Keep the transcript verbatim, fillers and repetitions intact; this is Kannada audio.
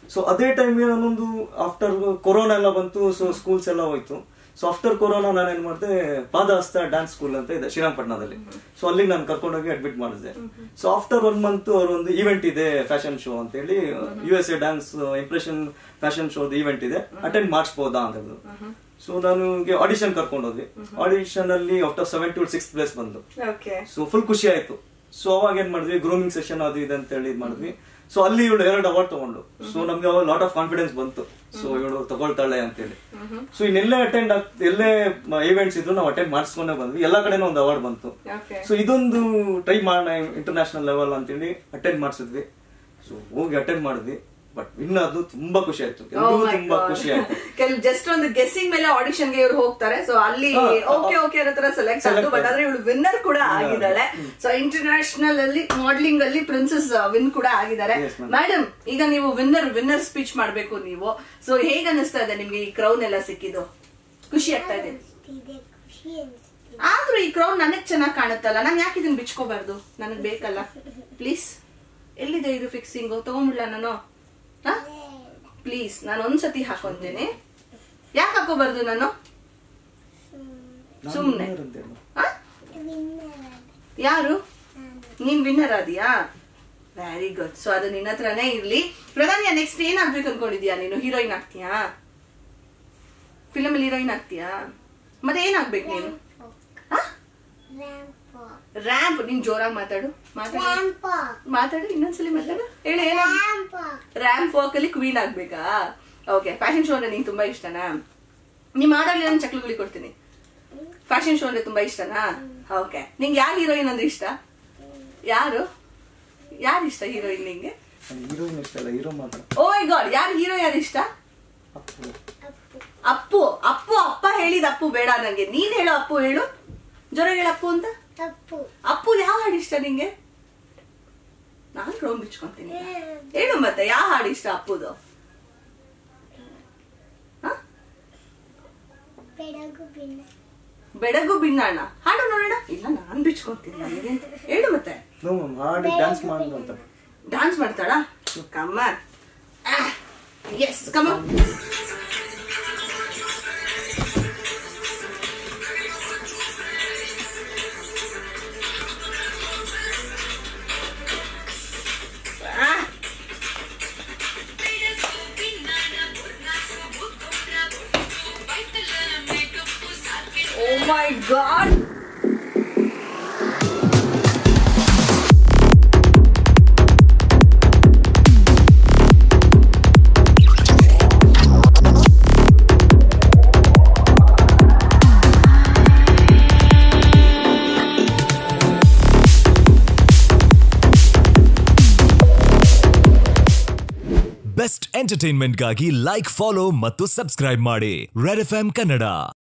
ಸೊ ಅದೇ ಟೈಮ್ಗೆ ನಾನೊಂದು ಆಫ್ಟರ್ ಕೊರೋನಾ ಎಲ್ಲ ಬಂತು, ಸೊ ಸ್ಕೂಲ್ಸ್ ಎಲ್ಲ ಹೋಯ್ತು. ಸೊ ಆಫ್ಟರ್ ಕೊರೋನಾ ನಾನು ಏನ್ ಮಾಡಿದೆ, ಪಾದಹಸ್ತ ಡ್ಯಾನ್ಸ್ ಸ್ಕೂಲ್ ಅಂತ ಇದೆ ಶ್ರೀರಂಗಪಟ್ಟಣದಲ್ಲಿ. ಸೊ ಅಲ್ಲಿಗೆ ನಾನು ಕರ್ಕೊಂಡೋಗಿ ಅಡ್ಮಿಟ್ ಮಾಡಿದೆ. ಸೊ ಆಫ್ಟರ್ ಒನ್ ಮಂತ್ ಅವ್ರ ಒಂದು ಇವೆಂಟ್ ಇದೆ ಫ್ಯಾಷನ್ ಶೋ ಅಂತ ಹೇಳಿ, U S A dance impression fashion show event ಇದೆ, ಅಟೆಂಡ್ ಮಾಡಿಸ್ಬೋದಾ ಅಂತ ಹೇಳಿದ್ರು. ಸೊ ನಾನು ಆಡಿಷನ್ ಕರ್ಕೊಂಡು ಹೋದ್ವಿ. ಆಡಿಷನ್ ಅಲ್ಲಿ after seven to six place ಬಂದು, ಸೊ ಫುಲ್ ಖುಷಿ ಆಯ್ತು. ಸೊ ಅವಾಗ ಏನ್ ಮಾಡಿದ್ವಿ, ಗ್ರೂಮಿಂಗ್ ಸೆಷನ್ ಅದು ಇದೆ ಅಂತ ಹೇಳಿ ಮಾಡಿದ್ವಿ. ಸೊ ಅಲ್ಲಿ ಇವಳು ಎರಡು ಅವಾರ್ಡ್ ತಗೊಂಡು, ಸೊ ನಮ್ಗೆ ಅವಾಗ ಲಾಟ್ ಆಫ್ ಕಾನ್ಫಿಡೆನ್ಸ್ ಬಂತು, ಸೊ ಇವಳು ತಗೊಳ್ತಾಳೆ ಅಂತ ಹೇಳಿ. ಸೊ ಇನ್ನೆಲ್ಲೇ ಅಟೆಂಡ್ ಆಗ್ ಎಲ್ಲೇ ಇವೆಂಟ್ಸ್ ಇದ್ರು ನಾವು ಅಟೆಂಡ್ ಮಾಡಿಸ್ಕೊಂಡೇ ಬಂದ್ವಿ, ಎಲ್ಲಾ ಕಡೆನೂ ಒಂದು ಅವಾರ್ಡ್ ಬಂತು. ಸೊ ಇದೊಂದು ಟ್ರೈ ಮಾಡೋಣ ಇಂಟರ್ನ್ಯಾಷನಲ್ ಲೆವೆಲ್ ಅಂತ ಹೇಳಿ ಅಟೆಂಡ್ ಮಾಡಿಸಿದ್ವಿ. ಸೊ ಹೋಗಿ ಅಟೆಂಡ್ ಮಾಡಿದ್ವಿ, ಬಟ್ ಇನ್ನು ಅದು ತುಂಬಾ ಖುಷಿ ಆಯ್ತು, ತುಂಬಾ ಖುಷಿ ಆಯ್ತು. ಕೆಲವು ಜಸ್ಟ್ ಒಂದು ಗೆಸ್ಸಿಂಗ್ ಮೇಲೆ ಆಡಿಷನ್ ಗೆ ಇವ್ರು ಹೋಗ್ತಾರೆ, ಸೊ ಅಲ್ಲಿ ಓಕೆ ಓಕೆ ಅನ್ನೋ ತರ ಸೆಲೆಕ್ಟ್ ಆದ್ರು. ಬಟ್ ಆದ್ರೆ ಇವಳು ವಿನ್ನರ್ ಕೂಡ ಆಗಿದ್ದಾಳೆ. ಸೊ ಇಂಟರ್ನ್ಯಾಷನಲ್ ಅಲ್ಲಿ ಮಾಡೆಲಿಂಗ್ ಅಲ್ಲಿ ಪ್ರಿನ್ಸೆಸ್ ವಿನ್ ಕೂಡ ಆಗಿದ್ದಾರೆ. ಮೇಡಮ್, ಈಗ ನೀವು ವಿನ್ನರ್ ವಿನ್ನರ್ ಸ್ಪೀಚ್ ಮಾಡ್ಬೇಕು ನೀವು. ಸೊ ಹೇಗ ಅನಿಸ್ತಾ ಇದೆ ನಿಮ್ಗೆ ಈ ಕ್ರೌನ್ ಎಲ್ಲ ಸಿಕ್ಕಿದ್ದು? ಖುಷಿ ಆಗ್ತಾ ಇದೆ? ಆದ್ರೂ ಈ ಕ್ರೌನ್ ನನಗ್ ಚೆನ್ನಾಗ್ ಕಾಣುತ್ತಲ್ಲ, ನಾನ್ ಯಾಕೆ ಇದನ್ನ ಬಿಚ್ಕೋಬಾರ್ದು? ನನಗ್ ಬೇಕಲ್ಲ, ಪ್ಲೀಸ್. ಎಲ್ಲಿದೆ ಇದು ಫಿಕ್ಸಿಂಗ್? ತಗೊಂಡ್ಬಿಡ್ಲ ನಾನು? ಪ್ಲೀಸ್, ನಾನು ಒಂದ್ಸತಿ ಹಾಕೊಂತೀನಿ. ಯಾಕೆ ಹಾಕೋಬಾರ್ದು ನಾನು? ಸುಮ್ನೆ ಯಾರು? ನೀನ್ ವಿನ್ನರ್ ಆದಿಯಾ? Very good. ಸೊ ಅದು ನಿನ್ನ ಹತ್ರನೇ ಇರ್ಲಿ. ಪ್ರಧಾನಿಯ ನೆಕ್ಸ್ಟ್ ಏನ್ ಆಗ್ಬೇಕು ಅನ್ಕೊಂಡಿದ್ಯಾ ನೀನು? ಹೀರೋಯಿನ್ ಆಗ್ತೀಯಾ? ಫಿಲಮ್ ಅಲ್ಲಿ ಹೀರೋಯಿನ್ ಆಗ್ತೀಯಾ? ಮತ್ತೆ ಏನಾಗ್ಬೇಕು ನೀನು? ರ್ಯಾಂಪ್. ನೀನ್ ಜೋರಾಗಿ ಮಾತಾಡು, ಮಾತಾಡು ಮಾತಾಡು ಇನ್ನೊಂದ್ಸಲಿ ಮಾತಾಡು, ಹೇಳಿ. ಏನ ರ್ಯಾಂಪ್ ವಾಕ್ ಅಲ್ಲಿ ಕ್ವೀನ್ ಆಗ್ಬೇಕಾ? ಓಕೆ. ಫ್ಯಾಷನ್ ಶೋ ಅಂದ್ರೆ ನಿಂಗೆ ತುಂಬಾ ಇಷ್ಟನಾ? ನಿಮ್ ಮಾಡಲ್ಲಿ ನಾನು ಚಕ್ಲುಗುಳಿ ಕೊಡ್ತೀನಿ. ಫ್ಯಾಷನ್ ಶೋ ಅಂದ್ರೆ ತುಂಬಾ ಇಷ್ಟನಾ? ಓಕೆ. ನಿಂಗೆ ಯಾರು ಹೀರೋಯಿನ್ ಅಂದ್ರೆ ಇಷ್ಟ? ಯಾರು ಯಾರು ಇಷ್ಟ ಹೀರೋಯಿನ್ ನಿಂಗೆ? ಓ ಮೈ ಗಾಡ್, ಯಾರು ಹೀರೋ ಯಾರು ಇಷ್ಟ? ಅಪ್ಪು. ಅಪ್ಪು ಅಪ್ಪ ಹೇಳಿದ ಅಪ್ಪು ಬೇಡ ನಂಗೆ, ನೀನ್ ಹೇಳು ಅಪ್ಪು. ಹೇಳು, ಜೋರ ಹೇಳ ಅಪ್ಪು ಅಂತ. ಅಪ್ಪು ಯಾವ ಹಾಡು ಇಷ್ಟ ನಿಂಗೆ? ನಾನ್ ಕ್ರೌನ್ ಬಿಚ್ಕೊಂತೀನಿ. ಹೇಳು ಮತ್ತೆ, ಯಾವ ಹಾಡು ಇಷ್ಟ ಅಪ್ಪುದು? ಬೆಡಗು ಬಿಣ್ಣಾಣ ಹಾಡು ನೋಡೋಣ. ಇಲ್ಲ, ನಾನ್ ಬಿಚ್ಕೊಂತೀನಿ ನನಗೆ. ಹೇಳು ಮತ್ತೆ. ಡ್ಯಾನ್ಸ್ ಮಾಡ್ತಾಳ? ಕಮ್ಮ. ಎಸ್, ಕಮ್ಮ. Oh my God! Best entertainment ಗಾಗಿ ಲೈಕ್, ಫಾಲೋ ಮತ್ತು ಸಬ್ಸ್ಕ್ರೈಬ್ ಮಾಡಿ ರೆಡ್ ಎಫ್ ಎಂ ಕನ್ನಡ.